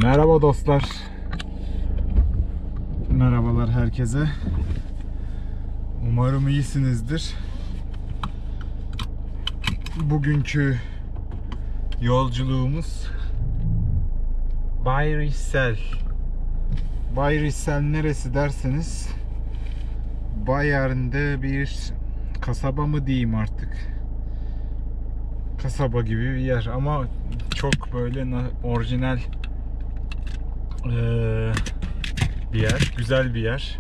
Merhaba dostlar. Merhabalar herkese. Umarım iyisinizdir. Bugünkü yolculuğumuz Bayrissel. Bayrissel neresi derseniz, Bayern'de bir kasaba mı diyeyim artık. Kasaba gibi bir yer ama çok böyle orijinal bir yer, güzel bir yer.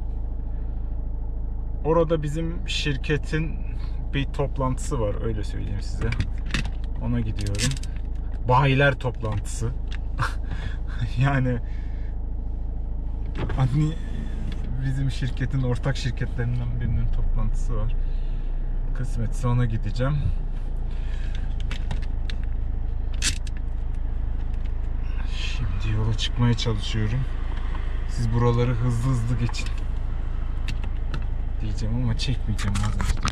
Orada bizim şirketin bir toplantısı var, öyle söyleyeyim size. Ona gidiyorum. Bayiler toplantısı. Yani hani bizim şirketin ortak şirketlerinden birinin toplantısı var. Kısmetse ona gideceğim. Şimdi yola çıkmaya çalışıyorum. Siz buraları hızlı hızlı geçin diyeceğim ama çekmeyeceğim vazgeçtim.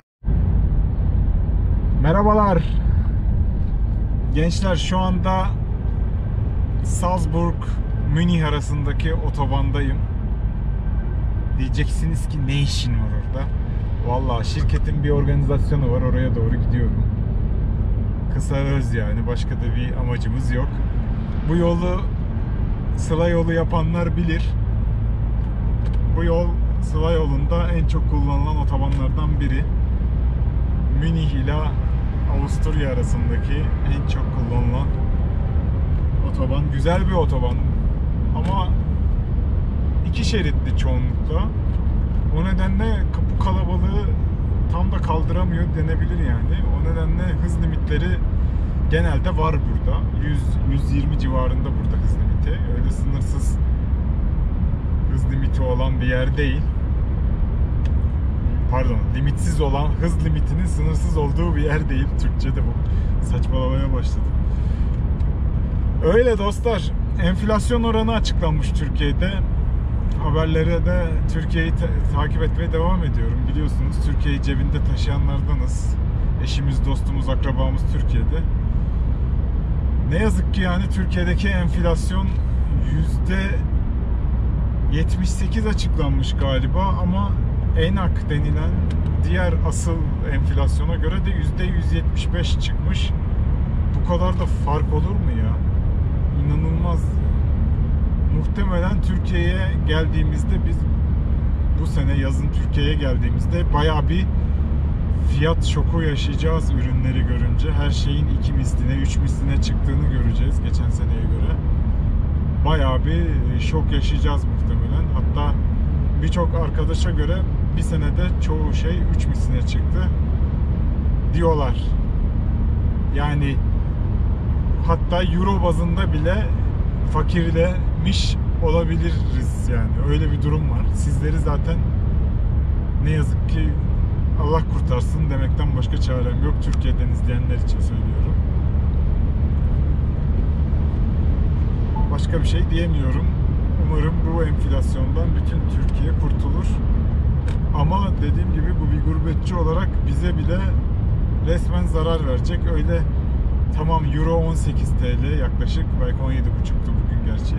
Merhabalar gençler, şu anda Salzburg Münih arasındaki otobandayım. Diyeceksiniz ki ne işin var orada? Vallahi şirketin bir organizasyonu var, oraya doğru gidiyorum. Kısa öz yani, başka da bir amacımız yok. Bu yolu Sıla yolu yapanlar bilir. Bu yol Sıla yolunda en çok kullanılan otobanlardan biri. Münih ile Avusturya arasındaki en çok kullanılan otoban. Güzel bir otoban ama iki şeritli çoğunlukla. O nedenle bu kalabalığı tam da kaldıramıyor denebilir yani. O nedenle hız limitleri genelde var burada. 100-120 civarında burada hız limiti. Öyle sınırsız hız limiti olan bir yer değil. Pardon, limitsiz olan, hız limitinin sınırsız olduğu bir yer değil. Türkçe'de bu. Saçmalamaya başladım. Öyle dostlar. Enflasyon oranı açıklanmış Türkiye'de. Haberlere de Türkiye'yi takip etmeye devam ediyorum. Biliyorsunuz Türkiye'yi cebinde taşıyanlardanız. Eşimiz, dostumuz, akrabamız Türkiye'de. Ne yazık ki yani Türkiye'deki enflasyon %78 açıklanmış galiba ama ENAK denilen diğer asıl enflasyona göre de %175 çıkmış. Bu kadar da fark olur mu ya? İnanılmaz. Muhtemelen Türkiye'ye geldiğimizde, biz bu sene yazın Türkiye'ye geldiğimizde bayağı bir fiyat şoku yaşayacağız ürünleri görünce. Her şeyin 2 misline, 3 misline çıktığını göreceğiz geçen seneye göre. Bayağı bir şok yaşayacağız muhtemelen. Hatta birçok arkadaşa göre bir senede çoğu şey 3 misline çıktı diyorlar. Yani hatta euro bazında bile fakirlemiş olabiliriz yani. Öyle bir durum var. Sizleri zaten ne yazık ki Allah kurtarsın demekten başka çarem yok. Türkiye'den izleyenler için söylüyorum. Başka bir şey diyemiyorum. Umarım bu enflasyondan bütün Türkiye kurtulur. Ama dediğim gibi bu bir gurbetçi olarak bize bile resmen zarar verecek. Öyle tamam, euro 18 TL yaklaşık, belki 17,5'tu bugün gerçi.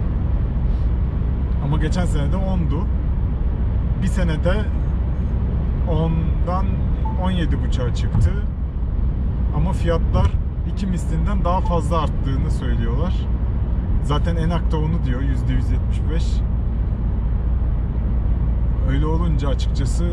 Ama geçen sene de 10'du. Bir senede 10'dan 17,5'a çıktı. Ama fiyatlar 2 mislinden daha fazla arttığını söylüyorlar. Zaten ENAK da onu diyor, %175. Öyle olunca açıkçası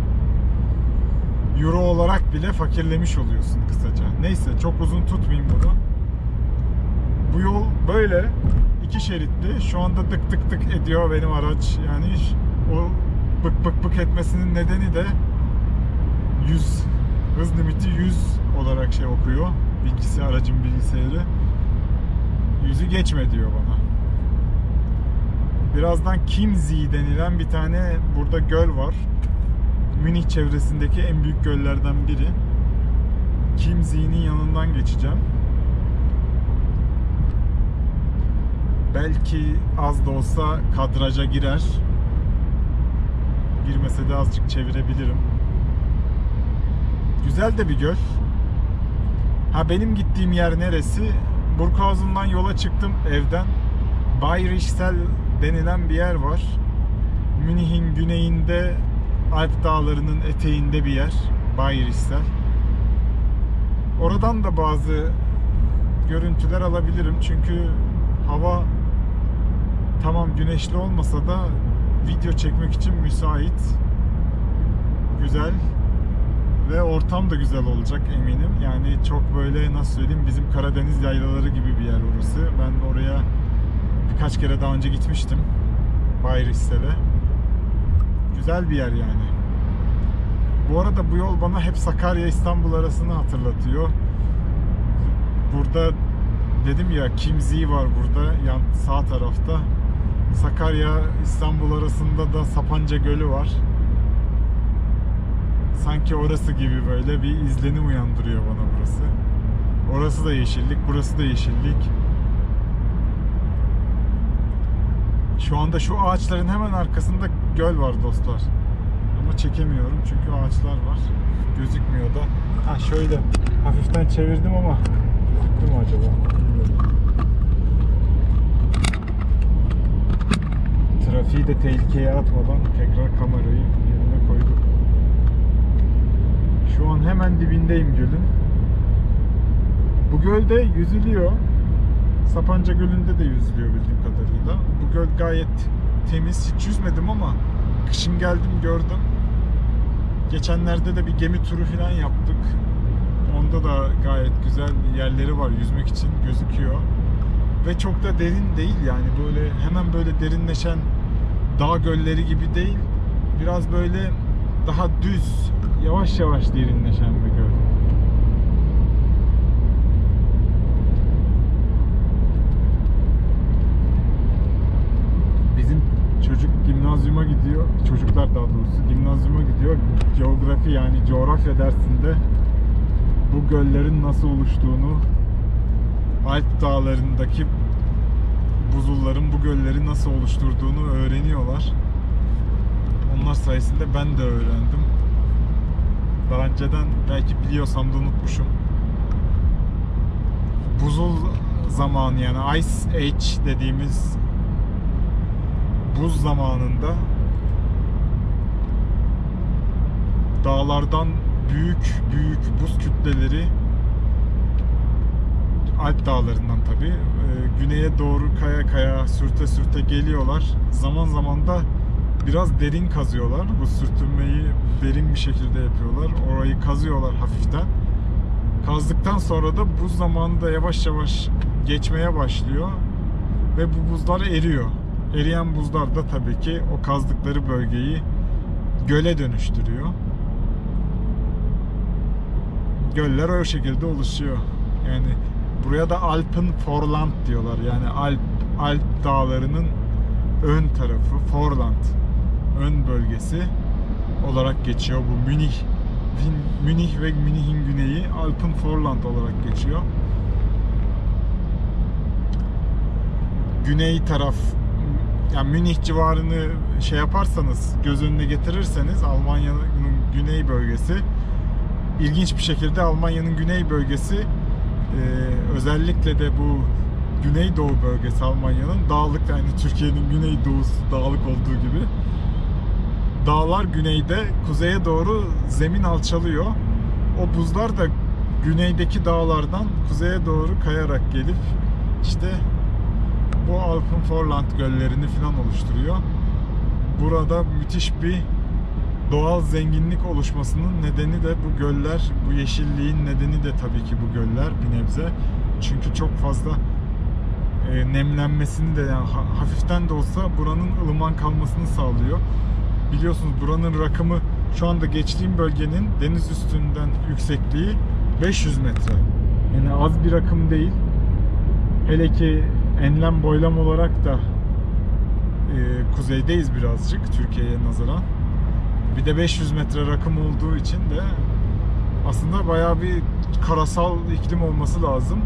euro olarak bile fakirlemiş oluyorsun kısaca. Neyse, çok uzun tutmayayım bunu. Bu yol böyle 2 şeritli. Şu anda tık tık tık ediyor benim araç. Yani o bık bık bık etmesinin nedeni de 100, hız limiti 100 olarak şey okuyor. Aracın bilgisayarı. 100'ü geçme diyor bana. Birazdan Chiemsee denilen bir tane burada göl var. Münih çevresindeki en büyük göllerden biri. Chiemsee'nin yanından geçeceğim. Belki az da olsa kadraja girer. Girmese de azıcık çevirebilirim. Güzel de bir göl. Ha, benim gittiğim yer neresi? Burghausen'dan yola çıktım evden. Bayrischsel denilen bir yer var. Münih'in güneyinde, Alp dağlarının eteğinde bir yer. Bayrischsel. Oradan da bazı görüntüler alabilirim. Çünkü hava tamam güneşli olmasa da video çekmek için müsait. Güzel. Ve ortam da güzel olacak eminim. Yani çok böyle nasıl söyleyeyim, bizim Karadeniz yaylaları gibi bir yer orası. Ben oraya birkaç kere daha önce gitmiştim. Bayrischsel'e. Güzel bir yer yani. Bu arada bu yol bana hep Sakarya İstanbul arasını hatırlatıyor. Burada dedim ya, Kimzi var burada yan sağ tarafta. Sakarya İstanbul arasında da Sapanca Gölü var. Sanki orası gibi böyle bir izlenim uyandırıyor bana burası. Orası da yeşillik, burası da yeşillik. Şu anda şu ağaçların hemen arkasında göl var dostlar. Ama çekemiyorum çünkü ağaçlar var. Gözükmüyor da. Ha şöyle hafiften çevirdim ama gözüktü mü acaba? Trafiği de tehlikeye atmadan tekrar kamerayı yerine koydum. Şu an hemen dibindeyim gölün. Bu gölde yüzülüyor. Sapanca Gölü'nde de yüzülüyor bildiğim kadarıyla. Bu göl gayet temiz. Hiç yüzmedim ama kışın geldim gördüm. Geçenlerde de bir gemi turu falan yaptık. Onda da gayet güzel yerleri var yüzmek için, gözüküyor. Ve çok da derin değil yani, böyle hemen böyle derinleşen dağ gölleri gibi değil. Biraz böyle daha düz, yavaş yavaş derinleşen bir göl. Bizim çocuk gimnazyuma gidiyor. Çocuklar daha doğrusu gimnazyuma gidiyor. Geografi yani coğrafya dersinde bu göllerin nasıl oluştuğunu, Alp dağlarındaki buzulların bu gölleri nasıl oluşturduğunu öğreniyorlar. Onlar sayesinde ben de öğrendim. Daha önceden belki biliyorsam da unutmuşum. Buzul zamanı yani Ice Age dediğimiz buz zamanında dağlardan büyük buz kütleleri, Alp dağlarından tabii, güneye doğru kaya sürte geliyorlar. Zaman zaman da biraz derin kazıyorlar. Bu sürtünmeyi derin bir şekilde yapıyorlar. Orayı kazıyorlar hafiften. Kazdıktan sonra da buz zamanı da yavaş yavaş geçmeye başlıyor. Ve bu buzlar eriyor. Eriyen buzlar da tabii ki o kazdıkları bölgeyi göle dönüştürüyor. Göller o şekilde oluşuyor. Yani buraya da Alpenvorland diyorlar. Yani Alp dağlarının ön tarafı, Vorland, ön bölgesi olarak geçiyor. Bu Münih ve Münih'in güneyi Alpenvorland olarak geçiyor. Güney taraf, yani Münih civarını şey yaparsanız, göz önüne getirirseniz, Almanya'nın güney bölgesi, ilginç bir şekilde Almanya'nın güney bölgesi, özellikle de bu Güneydoğu bölgesi Almanya'nın dağlık, yani Türkiye'nin güneydoğusu dağlık olduğu gibi, dağlar güneyde, kuzeye doğru zemin alçalıyor. O buzlar da güneydeki dağlardan kuzeye doğru kayarak gelip işte bu Alpenvorland göllerini falan oluşturuyor. Burada müthiş bir doğal zenginlik oluşmasının nedeni de bu göller, bu yeşilliğin nedeni de tabii ki bu göller bir nebze. Çünkü çok fazla nemlenmesini de, yani hafiften de olsa buranın ılıman kalmasını sağlıyor. Biliyorsunuz buranın rakımı, şu anda geçtiğim bölgenin deniz üstünden yüksekliği 500 metre. Yani az bir rakım değil. Hele ki enlem boylam olarak da kuzeydeyiz birazcık Türkiye'ye nazaran. Bir de 500 metre rakım olduğu için de aslında bayağı bir karasal iklim olması lazım.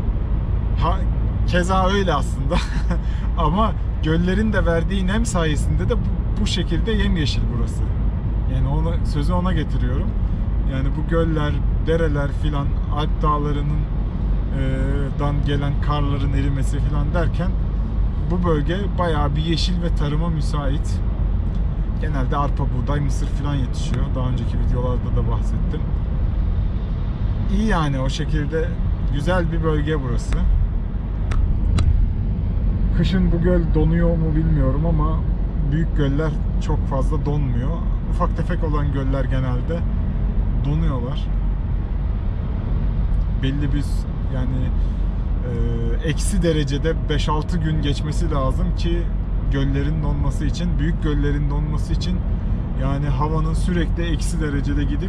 Keza öyle aslında. Ama göllerin de verdiği nem sayesinde de bu şekilde yemyeşil burası. Yani sözü ona getiriyorum. Yani bu göller, dereler filan, Alp dağlarının dan gelen karların erimesi filan derken bu bölge bayağı bir yeşil ve tarıma müsait. Genelde arpa, buğday, mısır falan yetişiyor. Daha önceki videolarda da bahsettim. İyi yani, o şekilde güzel bir bölge burası. Kışın bu göl donuyor mu bilmiyorum ama büyük göller çok fazla donmuyor. Ufak tefek olan göller genelde donuyorlar. Belli bir yani eksi derecede 5-6 gün geçmesi lazım ki göllerin donması için, büyük göllerin donması için, yani havanın sürekli eksi derecede gidip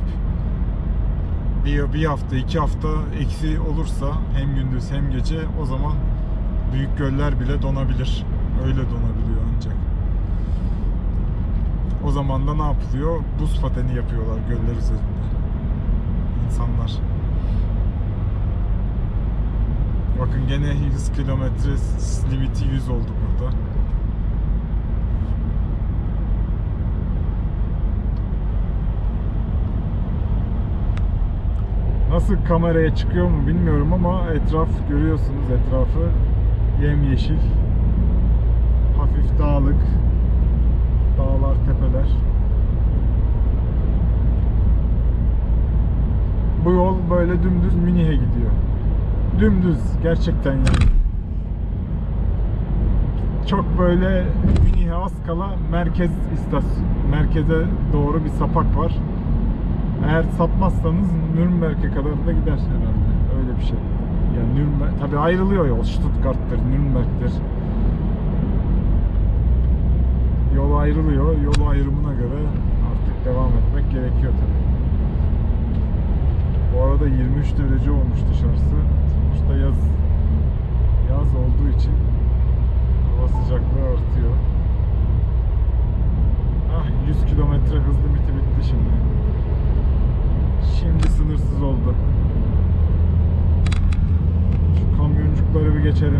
bir hafta 2 hafta eksi olursa hem gündüz hem gece, o zaman büyük göller bile donabilir. Öyle donabiliyor ancak. O zaman da ne yapılıyor? Buz pateni yapıyorlar göller üzerinde İnsanlar. Bakın gene hız kilometre limiti 100 oldu burada. Nasıl kameraya çıkıyor mu bilmiyorum ama etraf, görüyorsunuz etrafı yemyeşil. Hafif dağlık. Dağlar, tepeler. Bu yol böyle dümdüz Münih'e gidiyor. Dümdüz gerçekten yani. Çok böyle Münih'e az kala merkeze doğru bir sapak var. Eğer sapmazsanız Nürnberg'e kadar da gider herhalde. Öyle bir şey. Yani Nürnberg tabii ayrılıyor yol. Stuttgart'tır, Nürnberg'tir. Yol ayrılıyor. Yol ayrımına göre artık devam etmek gerekiyor tabii. Bu arada 23 derece olmuş dışarısı. Sonuçta yaz olduğu için hava sıcaklığı artıyor. 100 kilometre hız limiti bitti şimdi. Şimdi sınırsız oldu. Şu kamyoncukları bir geçelim.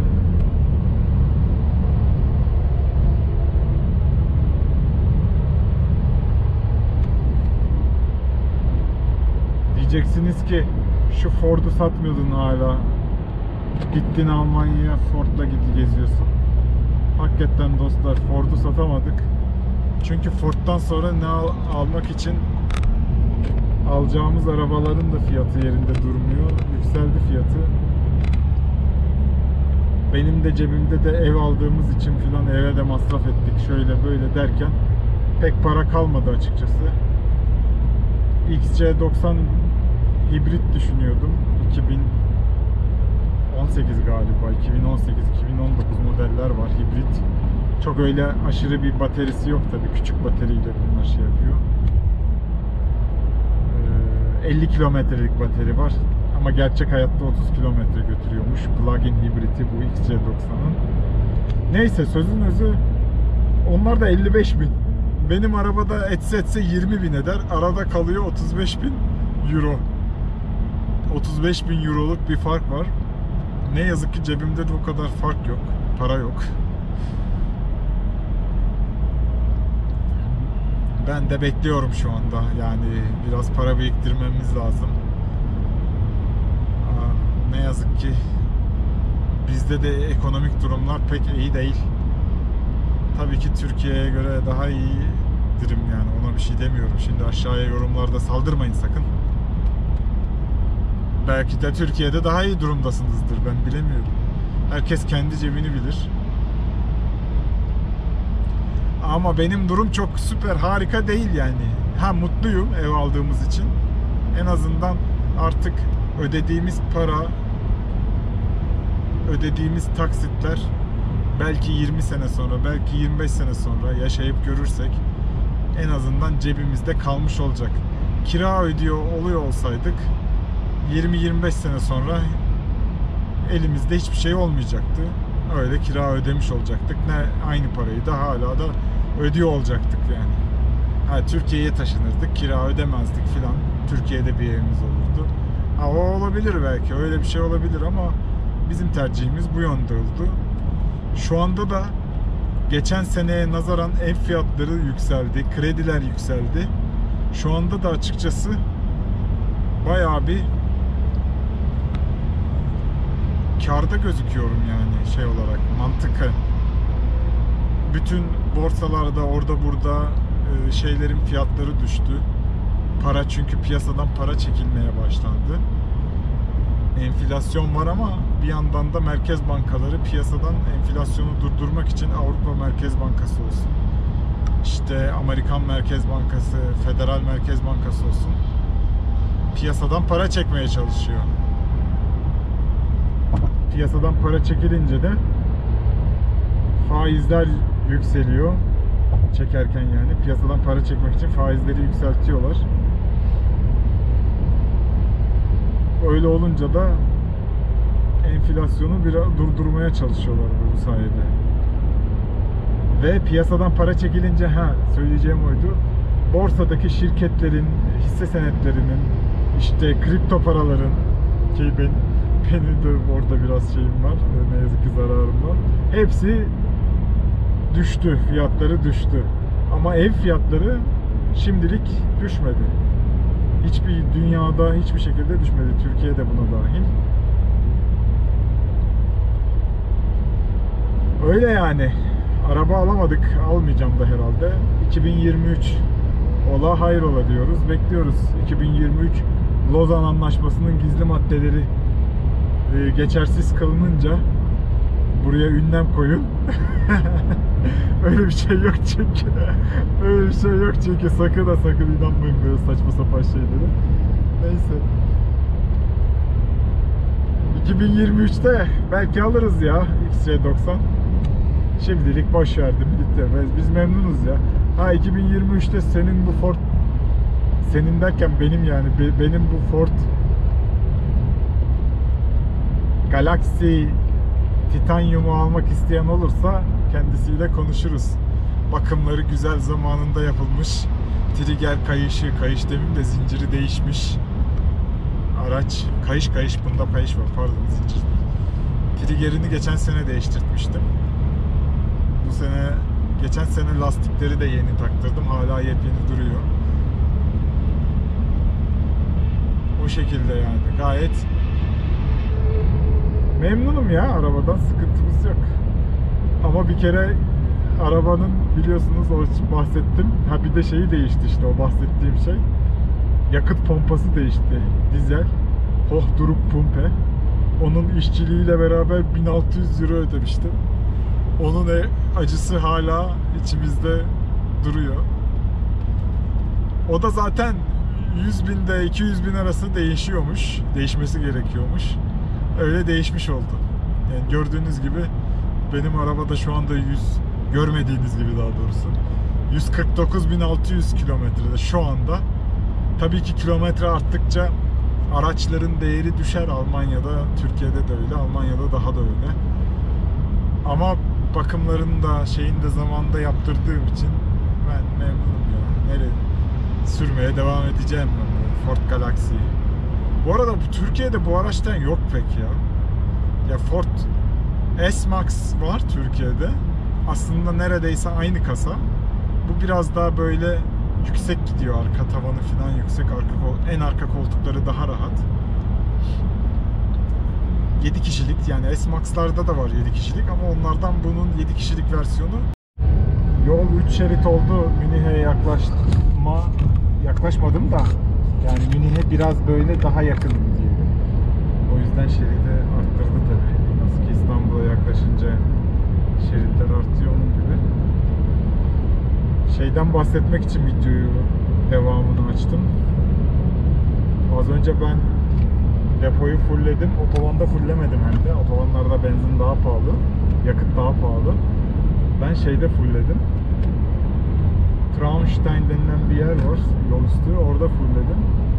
Diyeceksiniz ki şu Ford'u satmıyordun hala. Gittin Almanya'ya Ford'la geziyorsun. Hakikaten dostlar, Ford'u satamadık. Çünkü Ford'dan sonra ne almak için alacağımız arabaların da fiyatı yerinde durmuyor. Yükseldi fiyatı. Benim de cebimde de ev aldığımız için filan eve de masraf ettik. Şöyle böyle derken pek para kalmadı açıkçası. XC90 hibrit düşünüyordum. 2018 galiba. 2018-2019 modeller var hibrit. Çok öyle aşırı bir bataryası yok tabii. Küçük bateriyle bunlar şey yapıyor. 50 kilometrelik bateri var. Ama gerçek hayatta 30 kilometre götürüyormuş. Plug-in hibriti bu XC90'ın. Neyse, sözün özü, onlar da 55.000. Benim arabada etse 20.000 eder. Arada kalıyor 35.000 euro. 35.000 euroluk bir fark var. Ne yazık ki cebimde de o kadar fark yok. Para yok. Ben de bekliyorum şu anda. Yani biraz para biriktirmemiz lazım. Ne yazık ki bizde de ekonomik durumlar pek iyi değil. Tabii ki Türkiye'ye göre daha iyidirim yani, ona bir şey demiyorum. Şimdi aşağıya yorumlarda saldırmayın sakın. Belki de Türkiye'de daha iyi durumdasınızdır, ben bilemiyorum. Herkes kendi cebini bilir. Ama benim durum çok süper harika değil yani. Mutluyum ev aldığımız için. En azından artık ödediğimiz para, ödediğimiz taksitler belki 20 sene sonra, belki 25 sene sonra yaşayıp görürsek en azından cebimizde kalmış olacak. Kira ödüyor oluyor olsaydık 20-25 sene sonra elimizde hiçbir şey olmayacaktı. Öyle kira ödemiş olacaktık. Ne aynı parayı da hala da ödüyor olacaktık yani. Türkiye'ye taşınırdık, kira ödemezdik filan. Türkiye'de bir evimiz olurdu. O olabilir belki, öyle bir şey olabilir ama bizim tercihimiz bu yönde oldu. Şu anda da geçen seneye nazaran ev fiyatları yükseldi, krediler yükseldi. Şu anda da açıkçası bayağı bir kârda gözüküyorum yani şey olarak, mantıken. bütün borsalarda orada burada şeylerin fiyatları düştü. Para, çünkü piyasadan para çekilmeye başlandı. Enflasyon var ama bir yandan da merkez bankaları piyasadan enflasyonu durdurmak için Avrupa Merkez Bankası olsun, işte Amerikan Merkez Bankası, Federal Merkez Bankası olsun, piyasadan para çekmeye çalışıyor. Piyasadan para çekilince de faizler yükseliyor. Çekerken yani piyasadan para çekmek için faizleri yükseltiyorlar. Öyle olunca da enflasyonu biraz durdurmaya çalışıyorlar bu sayede. Ve piyasadan para çekilince söyleyeceğim oydu. Borsadaki şirketlerin hisse senetlerinin, işte kripto paraların, ki benim de orada biraz şeyim var, ne yazık ki zararım var. Hepsi düştü, fiyatları düştü. Ama ev fiyatları şimdilik düşmedi. Hiçbir dünyada hiçbir şekilde düşmedi. Türkiye de buna dahil. Öyle yani. Araba alamadık. Almayacağım da herhalde. 2023 ola hayrola diyoruz. Bekliyoruz. 2023 Lozan Anlaşması'nın gizli maddeleri geçersiz kılınınca buraya ünlem koyun. Öyle bir şey yok çünkü. Öyle bir şey yok çünkü. Sakın ha sakın inanmayın böyle saçma sapan şeylere. Neyse. 2023'te belki alırız ya XC90. Şimdilik boş verdim gitti. Biz memnunuz ya. 2023'te senin bu Ford, senin derken benim yani benim bu Ford Galaxy Titanium'u almak isteyen olursa kendisiyle konuşuruz. Bakımları güzel, zamanında yapılmış. Trigger kayışı, kayış demeyeyim de zinciri değişmiş. Araç, kayış bunda kayış var, pardon, zincir. Triggerini geçen sene değiştirtmiştim. Bu sene, geçen sene lastikleri de yeni taktırdım. Hala yepyeni duruyor. O şekilde yani, gayet memnunum ya arabadan, sıkıntımız yok. Ama bir kere arabanın biliyorsunuz o bahsettim. Bir de şeyi değişti işte o bahsettiğim şey. Yakıt pompası değişti. Dizel. Hochduruck Pumpe. Onun işçiliğiyle beraber 1600 euro ödemiştim. Onun acısı hala içimizde duruyor. O da zaten 100 binde 200 bin arası değişiyormuş. Değişmesi gerekiyormuş. Öyle değişmiş oldu. Yani gördüğünüz gibi benim arabada şu anda 100, görmediğiniz gibi daha doğrusu 149.600 kilometrede şu anda. Tabii ki kilometre arttıkça araçların değeri düşer. Almanya'da, Türkiye'de de öyle, Almanya'da daha da öyle. Ama bakımlarını da şeyini de zamanında yaptırdığım için ben memnunum ya. Nereye sürmeye devam edeceğim ben Ford Galaxy'yi. Bu arada Türkiye'de bu araçtan yok pek ya. Ya Ford S-Max var Türkiye'de. Aslında neredeyse aynı kasa. Bu biraz daha böyle yüksek gidiyor, arka tavanı falan yüksek, en arka koltukları daha rahat. 7 kişilik yani S-Max'larda da var 7 kişilik ama onlardan bunun 7 kişilik versiyonu. Yol 3 şerit oldu. Münih'e yaklaşmadım da yani Münih'e biraz böyle daha yakın diyelim. O yüzden şeridi arttırdı tabii. Nasıl ki İstanbul'a yaklaşınca şeritler artıyor onun gibi. Şeyden bahsetmek için videoyu devamını açtım. Az önce ben depoyu fullledim. Otobanda fulllemedim hem de. Otobanlarda benzin daha pahalı. Yakıt daha pahalı. Ben şeyde fullledim. Traunstein denilen bir yer var. Yol üstü. Orada fullledim.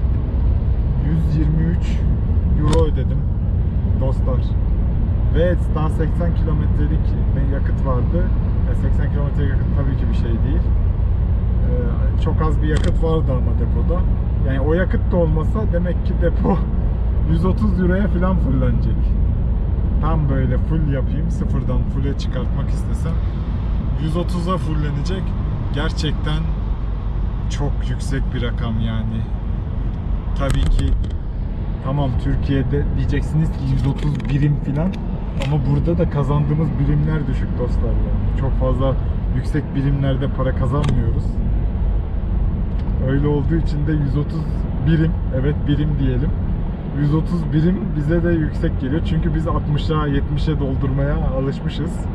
123 euro ödedim. Dostlar. Ve daha 80 kilometrelik yakıt vardı. 80 kilometre yakıt tabii ki bir şey değil. Çok az bir yakıt vardı ama depoda. Yani o yakıt da olmasa demek ki depo 130 euroya falan fullenecek. Tam böyle full yapayım, sıfırdan full'e çıkartmak istesem 130'a fullenecek. Gerçekten çok yüksek bir rakam yani. Tabii ki tamam, Türkiye'de diyeceksiniz ki 130 birim falan ama burada da kazandığımız birimler düşük dostlar yani. Çok fazla yüksek birimlerde para kazanmıyoruz. Öyle olduğu için de 130 birim, evet birim diyelim. 130 birim bize de yüksek geliyor. Çünkü biz 60'a 70'e doldurmaya alışmışız.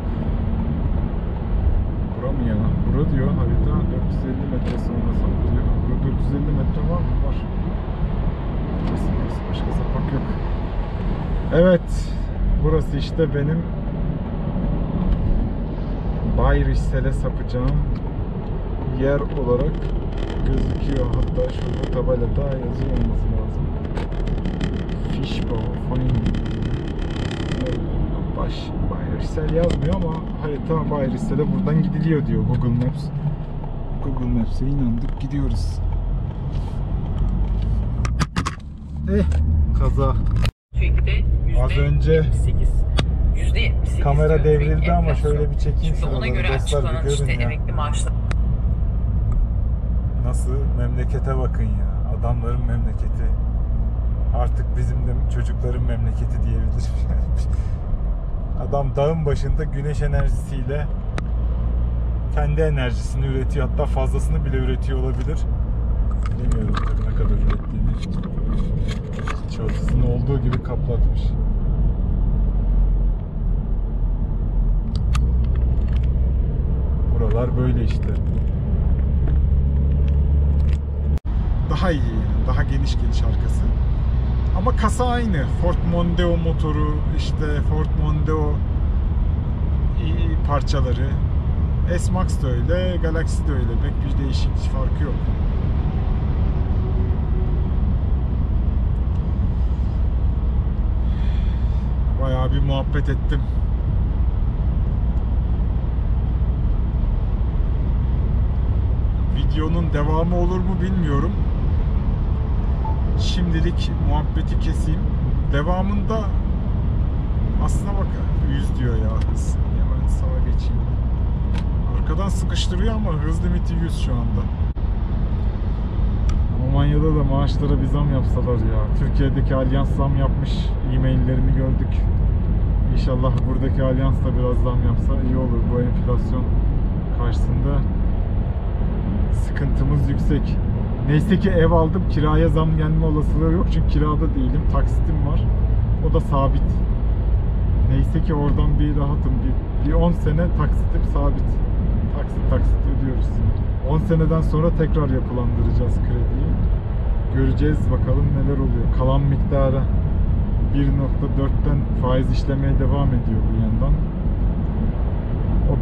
Bura mı ya? Bura diyor harita 450 metre sonra saplıyor. Burada 450 metre var mı? Var. Burası başka sapak yok. Evet. Burası işte benim Bayrissel'e sapacağım yer olarak gözüküyor. Hatta şurada tabelada yazıyor olması lazım. Fishbowl Fine. Bayrissel yazmıyor ama harita Bayrissel'e buradan gidiliyor diyor Google Maps. Google Maps'e inandık gidiyoruz. Kaza. Az önce kamera devrildi ama şöyle bir çekeyim şuraları dostlar, bir görün ya. Nasıl memlekete bakın ya, adamların memleketi. Artık bizim de çocukların memleketi diyebilirim. Adam dağın başında güneş enerjisiyle kendi enerjisini üretiyor, hatta fazlasını bile üretiyor olabilir. Bilmiyorum tabii ne kadar ürettiğini. Çatısını olduğu gibi kaplatmış. Buralar böyle işte. Daha iyi, daha geniş arkası. Ama kasa aynı. Ford Mondeo motoru, işte Ford Mondeo parçaları. S-Max da öyle, Galaxy de öyle. Pek bir değişik farkı yok. Bayağı bir muhabbet ettim. Videonun devamı olur mu bilmiyorum. Şimdilik muhabbeti keseyim. Devamında aslına bak 100 diyor ya hız. Hemen sağa geçeyim. Arkadan sıkıştırıyor ama hız limiti 100 şu anda. Almanya'da da maaşlara bir zam yapsalar ya. Türkiye'deki Alyans zam yapmış. E-maillerini gördük. İnşallah buradaki Alyans da biraz zam yapsa iyi olur. Bu enflasyon karşısında sıkıntımız yüksek. Neyse ki ev aldım. Kiraya zam gelme olasılığı yok. Çünkü kirada değilim. Taksitim var. O da sabit. Neyse ki oradan bir rahatım. Bir 10 sene taksitim sabit. Taksit ödüyoruz. 10 seneden sonra tekrar yapılandıracağız krediyi. Göreceğiz bakalım neler oluyor. Kalan miktarı 1.4'ten faiz işlemeye devam ediyor bu yandan. O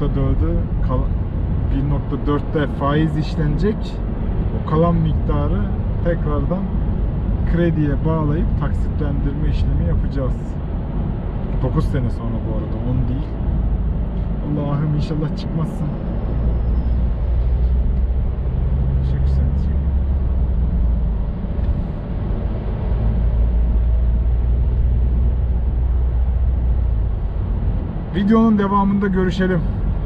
1.4'te faiz işlenecek. O kalan miktarı tekrardan krediye bağlayıp taksitlendirme işlemi yapacağız. 9 sene sonra bu arada, 10 değil. Allah'ım inşallah çıkmazsın. Videonun devamında görüşelim.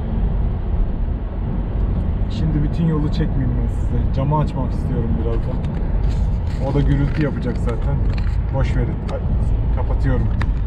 Şimdi bütün yolu çekmeyeyim ben size. Camı açmak istiyorum birazdan. O da gürültü yapacak zaten. Boş verin. Kapatıyorum.